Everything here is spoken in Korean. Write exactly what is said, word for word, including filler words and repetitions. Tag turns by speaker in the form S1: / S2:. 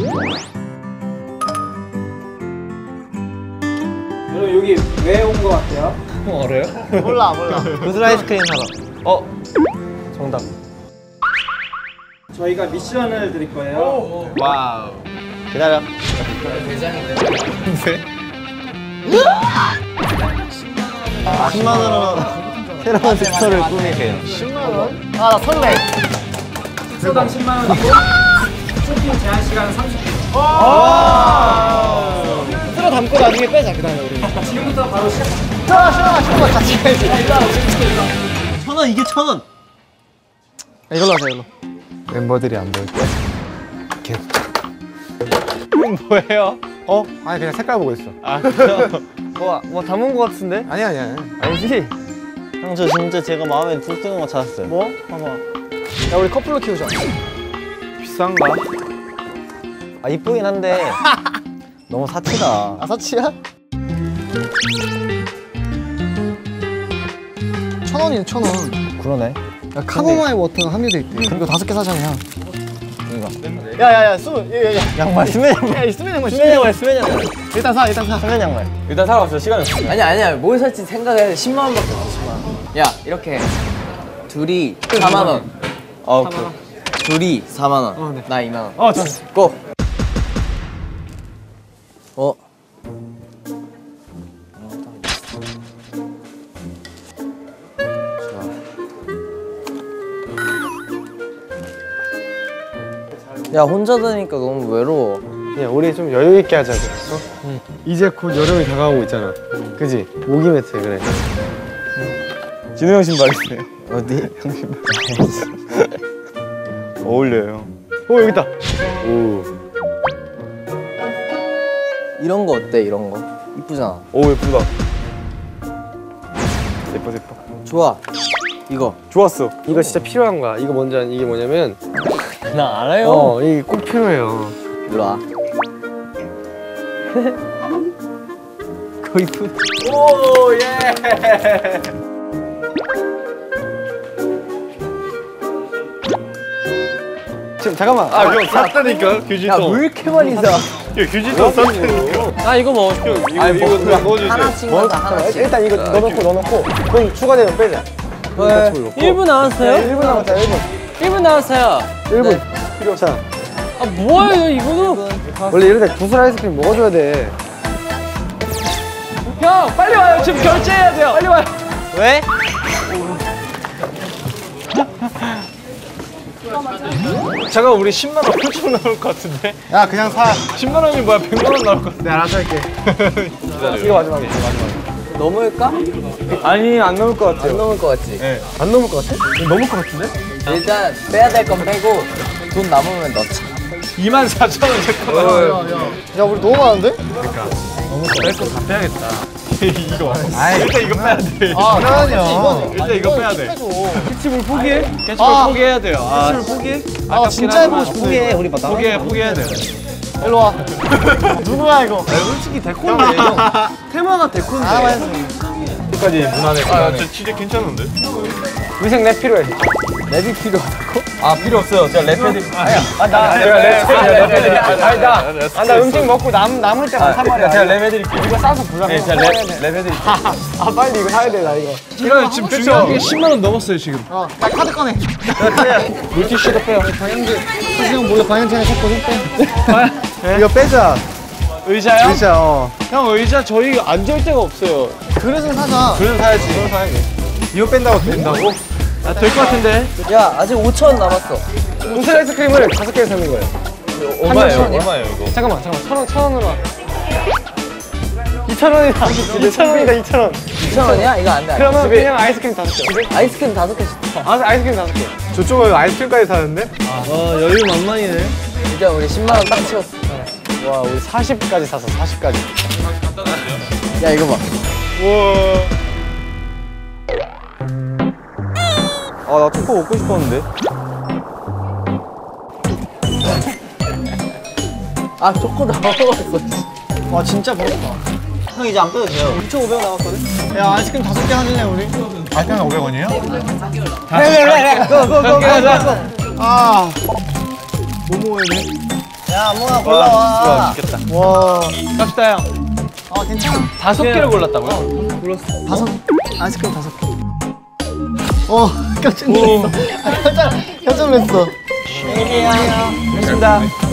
S1: 여러분 여기 왜 온 거 같아요?
S2: 어, 알아요?
S3: 몰라 몰라. 구슬 아이스크림 사러.
S2: 어?
S3: 정답.
S1: 저희가 미션을 드릴 거예요.
S2: 와우.
S3: 기다려.
S2: 대장인데.
S3: 십만 원으로 새로운 섹터를 꾸미게요. 십만 원? 아, 나 설레.
S1: 섹터당 십만 원이고 쇼핑 제한 시간 삼십 분.
S3: 틀어 담고 나중에 빼자. 그다음에 우리.
S1: 지금부터 바로 시작.
S3: 싫어 싫어 싫어 같이 가야지. 천 원 이게 천 원. 이걸로 하자 이걸로. 멤버들이 안 보일 거야. 계속.
S2: 이건 뭐예요?
S3: 어? 아니 그냥 색깔 보고 있어.
S2: 아 그래요?
S3: 뭐, 뭐 담은 거 같은데? 아니 아니 아니. 아니지? 형 저 진짜 제가 마음에 드는 거 찾았어요. 뭐? 봐봐. 야 우리 커플로 키우자.
S2: 비싼가?
S3: 아 이쁘긴 한데 너무 사치다. 아 사치야? 천 원이네 천 원. 그러네. 야 카모마일 워터가 함유돼 있대. 이거 다섯 개 사잖아. 이거. 야야야 수 야야 양말 수면 양말. 야 수면 양말 수면 양말 수면 양말. 일단 사 일단 사. 수면 양말.
S2: 일단 사러 갑시다. 시간이 없어.
S4: 아니 아니야 뭘 살지 생각해. 십만 원밖에 없어. 십만 원. 야 이렇게 둘이 사만 원. 어 오케이. 둘이 사만 원. 어, 네. 나 이만 원.
S3: 어 좋았어.
S4: 고. 어. 야 혼자 다니까 너무 외로워.
S3: 야 우리 좀 여유 있게 하자고. 어? 응. 이제 곧 여름이 다가오고 있잖아. 응. 그지? 모기 매트 그래. 응. 진우 형 신발 있어요.
S4: 어디?
S3: 형 신발. 어울려요. 오 여기 있다. 오.
S4: 이런 거 어때? 이런 거 이쁘잖아.
S3: 오 예쁘다. 예뻐 예뻐.
S4: 좋아. 이거
S3: 좋았어. 이거 진짜 필요한 거야. 이거 뭔지 아니? 이게 뭐냐면.
S4: 나 알아요.
S3: 어 이게 꼭 필요해요.
S4: 일로 와.
S3: 그거 이쁘.
S2: 오 예.
S3: 지금 잠깐만.
S2: 아 이거 샀다니까 규진도.
S4: 야 왜 이렇게 많이 사?
S2: 야 규진도 샀다니까.
S3: 아 이거 뭐?
S2: 이거
S3: 아니,
S2: 이거
S3: 뭐,
S2: 넣어주세요.
S4: 하나씩 넣자 하나씩.
S3: 일단 이거 넣어놓고 넣어놓고 그럼 추가되면 빼자.
S4: 네.
S3: 일 분 남았어요? 일 분 남았다 일 분.
S5: 일 분 남았어요.
S3: 일 분.
S4: 네.
S3: 필요 없잖아.
S5: 아 뭐예요 이거는?
S3: 원래 이럴 때 구슬 아이스크림 먹어줘야 돼.
S5: 형 빨리 와요. 지금 결제해야 돼요. 빨리 와요.
S4: 왜?
S2: 잠깐 우리 십만 원 훌쩍 나올 것 같은데?
S3: 야 그냥 사.
S2: 십만 원이 뭐야 백만 원 나올 것 같은데?
S3: 내가 알아서 할게.
S2: 기다려.
S3: 이거 마지막이야.
S4: 넘을까?
S3: 아니 안 넘을 것 같아요.
S4: 안 넘을 것 같지?
S2: 네.
S3: 안 넘을 것 같아? 넘을 것 같은데?
S4: 일단 빼야 될 건 빼고 돈 남으면 넣자.
S2: 이만 사천 원 됐거든.
S3: 야 우리 너무 많은데?
S2: 뺄거 다 빼야겠다. 이거. 일단 이거 빼야 돼.
S3: 아 그러냐.
S2: 일단 이거 빼야 돼.
S3: 캐치볼 포기해?
S2: 캐치볼 포기해야 돼요. 아,
S3: 포기해? 아 진짜 해보고 싶은데. 포기해 우리 봐.
S2: 포기해 포기해야 돼.
S3: 일로 와. 누구야 이거?
S2: 솔직히 데코인데.
S3: 테마가 데코인데. 아 맞아.
S2: 여기까지 무난해. 아, 저 진짜 괜찮은데?
S3: 위생 랩 필요해.
S4: 랩이 필요하다고?
S2: 아 필요 없어요. 제가 랩 해드릴게요. 아니야.
S3: 아나
S2: 제가 랩 해드릴게요.
S3: 아니 나나 음식 먹고 남 남을 때만 산 말이야.
S2: 제가 랩 해드릴게요.
S3: 이거 싸서 불러.
S2: 네, 제가 랩, 랩 해드릴게요.
S3: 아 빨리 이거 사야 돼 나 이거.
S2: 이거 지금 중요한 게 십만 원 넘었어요 지금.
S3: 어, 나 카드 꺼내.
S2: 물티슈도 빼요.
S3: 방향제. 사실 몰래 방향제나 샀거든. 빼. 이거 빼자.
S2: 의자요?
S3: 의자. 어.
S2: 형 의자 저희 앉을 데가 없어요.
S3: 그래서 사자.
S2: 그래서 사야지. 그래서 사야지.
S3: 이거 뺀다고 된다고?
S2: 아, 될 것 같은데?
S4: 야 아직 오천 원 남았어.
S3: 구슬 아이스크림을 다섯 개 사는 거예요.
S2: 얼마예요? 얼마예요 이거?
S3: 잠깐만 잠깐만 천 원 천 원으로. 이천 원이다. 이천 원이다 이천 원.
S4: 이천 원이야? 이거 안 돼.
S3: 그러면
S4: 집에
S3: 그냥 아이스크림 다섯 개.
S4: 아이스크림 다섯 개씩 사.
S3: 아 아이스크림 다섯 개. 저쪽은 아이스크림까지 사는데?
S2: 아 여유 만만이네.
S4: 이제 우리 십만 원 딱 채웠어.
S3: 와 우리 사십까지 샀어 사십까지.
S4: 야 이거 봐.
S3: 우와. 아 나 초코 먹고 싶었는데.
S4: 아 초코 다 먹었어.
S3: 와 진짜 배고파. 형 이제 안 빼도 돼요. 이천오백 원 남았거든? 야 아이스크림 다섯 개 하실래 우리?
S2: 아이스크림 오백 원이에요?
S3: 네네네 고고고고 아 뭐 먹어야 돼? 야, 뭐야, 골라와.
S2: 좋겠다.
S3: 와.
S2: 갑시다 형.
S3: 어, 괜찮아.
S2: 다섯 개를 골랐다고요?
S3: 다섯, 아이스크림 다섯 개. 어, 깜짝 놀랐어. 깜짝, 깜짝 놀랐어.
S2: 고맙습니다.